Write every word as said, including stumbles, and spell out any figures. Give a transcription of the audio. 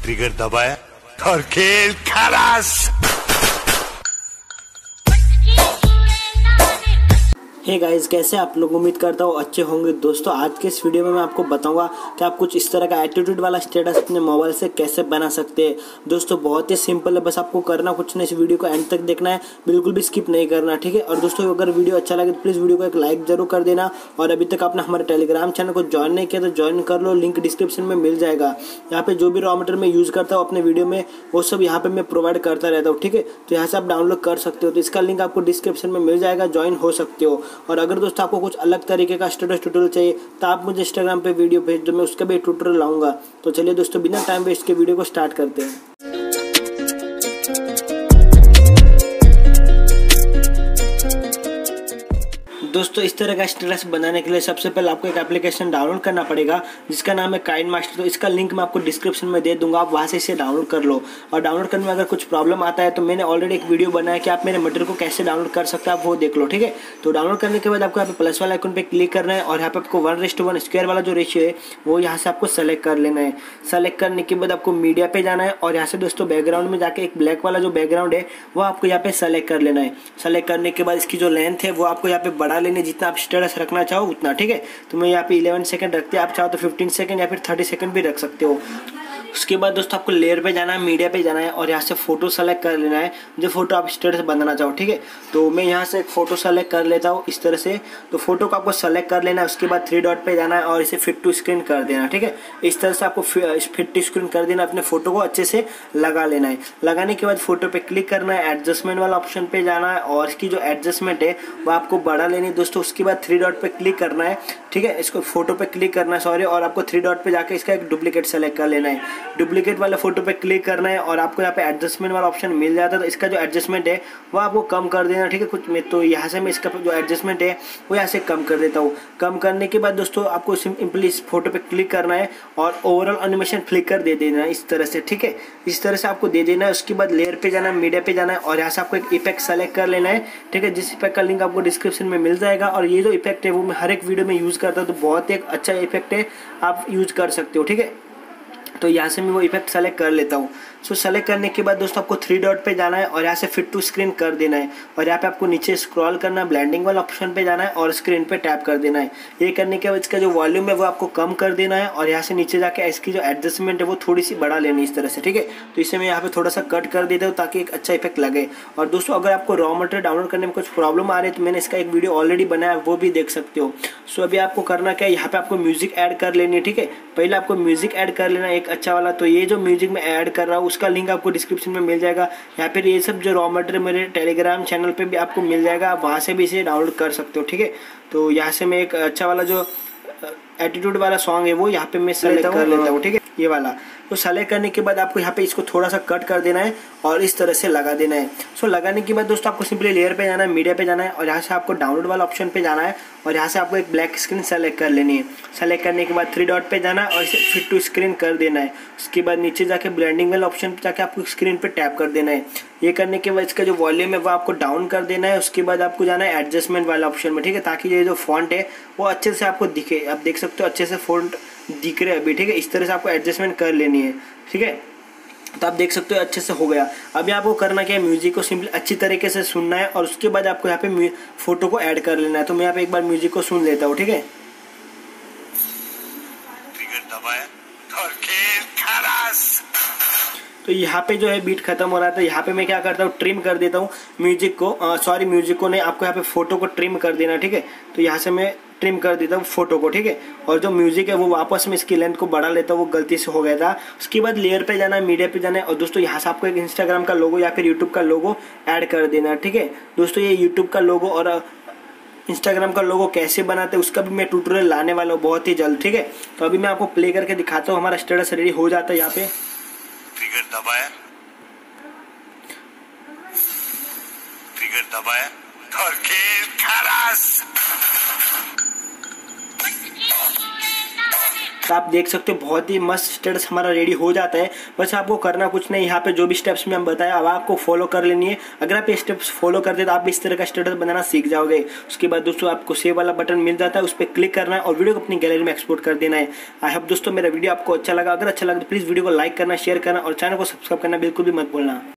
Trigger दबाया और खेल खलास। हे गाइस, कैसे आप लोग? उम्मीद करता हूँ अच्छे होंगे। दोस्तों, आज के इस वीडियो में मैं आपको बताऊंगा कि आप कुछ इस तरह का एटीट्यूड वाला स्टेटस अपने मोबाइल से कैसे बना सकते हैं। दोस्तों, बहुत ही सिंपल है, बस आपको करना कुछ नहीं, इस वीडियो को एंड तक देखना है, बिल्कुल भी स्किप नहीं करना, ठीक है। और दोस्तों, अगर वीडियो अच्छा लगे तो प्लीज़ वीडियो को एक लाइक जरूर कर देना। और अभी तक आपने हमारे टेलीग्राम चैनल को ज्वाइन नहीं किया तो ज्वाइन कर लो, लिंक डिस्क्रिप्शन में मिल जाएगा। यहाँ पे जो भी रॉ मटेरियल मैं यूज़ करता हूँ अपने वीडियो में, वो सब यहाँ पे मैं प्रोवाइड करता रहता हूँ, ठीक है। तो यहाँ से आप डाउनलोड कर सकते हो, तो इसका लिंक आपको डिस्क्रिप्शन में मिल जाएगा, ज्वाइन हो सकते हो। और अगर दोस्तों आपको कुछ अलग तरीके का स्टेटस ट्यूटोरियल चाहिए तो आप मुझे इंस्टाग्राम पे वीडियो भेज दो, मैं उसका भी ट्यूटोरियल लाऊंगा। तो चलिए दोस्तों, बिना टाइम वेस्ट के वीडियो को स्टार्ट करते हैं। दोस्तों, इस तरह का स्टेटस बनाने के लिए सबसे पहले आपको एक एप्लीकेशन डाउनलोड करना पड़ेगा जिसका नाम है काइनमास्टर। तो इसका लिंक मैं आपको डिस्क्रिप्शन में दे दूंगा, आप वहां से इसे डाउनलोड कर लो। और डाउनलोड करने में अगर कुछ प्रॉब्लम आता है तो मैंने ऑलरेडी एक वीडियो बनाया कि आप मेरे मटेरियल को कैसे डाउनलोड कर सकते हैं, आप वो देख लो, ठीक है। तो डाउनलोड करने के बाद आपको यहाँ पे प्लस वाला आइकन पे क्लिक करना है और यहाँ पे आपको वन रेस्ट वन स्क्वायर वाला जो रेशियो है वो यहाँ से आपको सेलेक्ट कर लेना है। सेलेक्ट करने के बाद आपको मीडिया पे जाना है और यहाँ से दोस्तों बैकग्राउंड में जाके एक ब्लैक वाला जो बैकग्राउंड है वो आपको यहाँ पे सेलेक्ट कर लेना है। सेलेक्ट करने के बाद इसकी जो लेंथ है वो आपको यहाँ पे बढ़ा लेनी, जितना आप स्टेटस रखना चाहो उतना, ठीक है। तो मैं यहाँ पे इलेवन सेकंड रखते हैं, आप चाहो तो फिफ्टीन सेकंड या फिर थर्टी सेकंड भी रख सकते हो। उसके बाद दोस्तों आपको लेयर पे जाना है, मीडिया पे जाना है और यहाँ से फोटो सेलेक्ट कर लेना है जो फोटो आप स्टेटस बनाना चाहो, ठीक है। तो मैं यहाँ से एक फोटो सेलेक्ट कर लेता हूँ इस तरह से। तो फोटो को आपको सेलेक्ट कर लेना है, उसके बाद थ्री डॉट पे जाना है और इसे फिट टू स्क्रीन कर देना, ठीक है। इस तरह से आपको फिट टू स्क्रीन कर देना, अपने फोटो को अच्छे से लगा लेना है। लगाने के बाद फोटो पे क्लिक करना है, एडजस्टमेंट वाला ऑप्शन पे जाना है और इसकी जो एडजस्टमेंट है वो आपको बढ़ा लेनी है दोस्तों। उसके बाद थ्री डॉट पे क्लिक करना है, ठीक है। इसको फोटो पे क्लिक करना है, सॉरी, और आपको थ्री डॉट पे जाके इसका एक डुप्लीकेट सेलेक्ट कर लेना है। डुप्लीकेट वाले फोटो पे क्लिक करना है और आपको यहाँ पे एडजस्टमेंट वाला ऑप्शन मिल जाता है। तो इसका जो एडजस्टमेंट है वो आपको कम कर देना, ठीक है। कुछ में तो यहाँ से मैं इसका जो एडजस्टमेंट है वो यहाँ से कम कर देता हूँ। कम करने के बाद दोस्तों आपको सिंपली इस फोटो पे क्लिक करना है और ओवरऑल एनिमेशन फ्लिकर दे देना है इस तरह से, ठीक है। इस तरह से आपको दे देना है। उसके बाद लेयर पे जाना है, मीडिया पे जाना है और यहाँ से आपको एक इफेक्ट सेलेक्ट कर लेना है, ठीक है। जिस इफेक्ट का लिंक आपको डिस्क्रिप्शन में मिल जाएगा। और ये जो इफेक्ट है वो मैं हर एक वीडियो में यूज करता हूँ, तो बहुत ही एक अच्छा इफेक्ट है, आप यूज कर सकते हो, ठीक है। तो यहाँ से मैं वो इफेक्ट सेलेक्ट कर लेता हूँ। सो सेलेक्ट करने के बाद दोस्तों आपको थ्री डॉट पे जाना है और यहाँ से फिट टू स्क्रीन कर देना है और यहाँ पे आपको नीचे स्क्रॉल करना है, ब्लेंडिंग वाला ऑप्शन पे जाना है और स्क्रीन पे टैप कर देना है। ये करने के बाद इसका जो वॉल्यूम है वो आपको कम कर देना है और यहाँ से नीचे जाके इसकी जो एडजस्टमेंट है वो थोड़ी सी बढ़ा लेनी इस तरह से, ठीक है। तो इसे मैं यहाँ पे थोड़ा सा कट कर देता हूँ ताकि एक अच्छा इफेक्ट लगे। और दोस्तों, अगर आपको रॉ मटेरियल डाउनलोड करने में कुछ प्रॉब्लम आ रही है तो मैंने इसका एक वीडियो ऑलरेडी बनाया, वो भी देख सकते हो। सो अभी आपको करना क्या है, यहाँ पे आपको म्यूजिक ऐड कर लेनी है, ठीक है। पहले आपको म्यूजिक ऐड कर लेना एक अच्छा वाला। तो ये जो म्यूजिक मैं ऐड कर रहा हूँ उसका लिंक आपको डिस्क्रिप्शन में मिल जाएगा, या फिर ये सब जो रॉ मटेरियल मेरे टेलीग्राम चैनल पे भी आपको मिल जाएगा, आप वहाँ से भी इसे डाउनलोड कर सकते हो, ठीक है। तो यहाँ से मैं एक अच्छा वाला जो एटीट्यूड वाला सॉन्ग है वो यहाँ पे मैं सेलेक्ट कर लेता हूँ, ठीक है, ये वाला। तो सेलेक्ट करने के बाद आपको यहाँ पे इसको थोड़ा सा कट कर देना है और इस तरह से लगा देना है। सो लगाने के बाद दोस्तों आपको सिंपली लेयर पे जाना है, मीडिया पे जाना है और यहाँ से आपको डाउनलोड वाला ऑप्शन पे जाना है और यहाँ से आपको एक ब्लैक स्क्रीन सेलेक्ट कर लेनी है। सेलेक्ट करने के बाद थ्री डॉट पे जाना है और इसे फिट टू स्क्रीन कर देना है। उसके बाद नीचे जाके ब्लेंडिंग वाला ऑप्शन पे जाके आपको स्क्रीन पे टैप कर देना है। ये करने के बाद इसका जो वॉल्यूम है वो आपको डाउन कर देना है। उसके बाद आपको जाना है एडजस्टमेंट वाला ऑप्शन में, ठीक है, ताकि ये जो फॉन्ट है वो अच्छे से आपको दिखे। आप देख सकते हो अच्छे से फॉन्ट दिख रहे हैं अभी, ठीक है। इस तरह से आपको एडजस्टमेंट कर लेनी है, ठीक है। तो आप देख सकते हो अच्छे से हो गया। अभी आपको करना क्या है, म्यूजिक को सिंपली अच्छी तरीके से सुनना है और उसके बाद आपको यहाँ पे फोटो को ऐड कर लेना है। तो मैं यहाँ पे एक बार म्यूजिक को सुन लेता हूँ, ठीक है। ट्रिगर दबाया और खेल खलास। तो यहाँ पे जो है बीट खत्म हो रहा था, यहाँ पे मैं क्या करता हूँ, ट्रिम कर देता हूँ म्यूजिक को, सॉरी म्यूजिक को नहीं, आपको यहाँ पे फोटो को ट्रिम कर देना, ठीक है। तो यहाँ से मैं ट्रिम कर देता हूँ फोटो को, ठीक है। और जो म्यूजिक है वो वापस में इसकी लेंथ को बढ़ा लेता हूँ, वो गलती से हो गया था। उसके बाद लेयर पे जाना है, मीडिया पे जाना है और दोस्तों यहाँ से आपको एक इंस्टाग्राम का लोगो या फिर यूट्यूब का लोगो ऐड कर देना, ठीक है। दोस्तों, ये यूट्यूब का लोगो और इंस्टाग्राम का लोगो कैसे बनाते हैं उसका भी मैं ट्यूटोरियल लाने वाला हूँ बहुत ही जल्द, ठीक है। तो अभी मैं आपको प्ले करके दिखाता हूँ, हमारा स्टेटस रेडी हो जाता है। यहाँ पे ट्रिगर दबाया, ट्रिगर दबाया और खेल खलास। तो आप देख सकते हो बहुत ही मस्त स्टेटस हमारा रेडी हो जाता है। बस आपको करना कुछ नहीं, यहाँ पे जो भी स्टेप्स में हम बताया अब आपको फॉलो कर लेनी है। अगर आप ये स्टेप्स फॉलो करते तो आप भी इस तरह का स्टेटस बनाना सीख जाओगे। उसके बाद दोस्तों आपको सेव वाला बटन मिल जाता है, उस पर क्लिक करना है और वीडियो को अपनी गैलरी में एक्सपोर्ट कर देना है। आई होप दोस्तों मेरा वीडियो आपको अच्छा लगा। अगर अच्छा लगा तो प्लीज़ वीडियो को लाइक करना, शेयर करना और चैनल को सब्सक्राइब करना बिल्कुल भी मत भूलना।